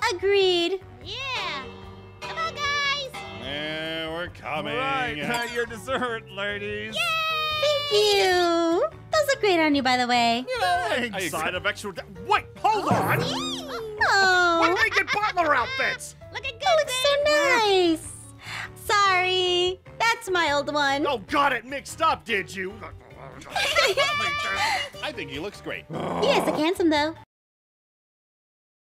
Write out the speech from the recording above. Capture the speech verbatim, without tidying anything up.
Agreed. Yeah. Come on, guys. Yeah, we're coming. All right, your dessert, ladies. Thank you. Those look great on you, by the way. Thanks. Side of extra. Wait, hold on. Oh, When did they get Butler outfits? Looking good, that looks so nice. Sorry, that's my old one. Oh, got it mixed up, did you? I think he looks great. He is look handsome, though.